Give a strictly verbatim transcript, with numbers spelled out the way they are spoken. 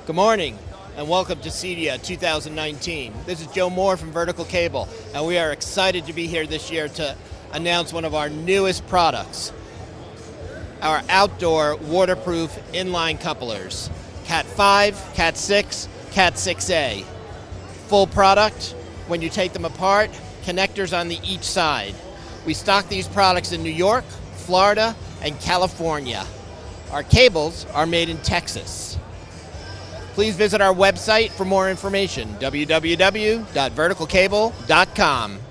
Good morning and welcome to CEDIA two thousand nineteen. This is Joe Moore from Vertical Cable, and we are excited to be here this year to announce one of our newest products, our outdoor waterproof inline couplers, Cat five, Cat six, Cat six A. Full product, when you take them apart, connectors on the each side. We stock these products in New York, Florida, and California. Our cables are made in Texas. Please visit our website for more information, w w w dot vertical cable dot com.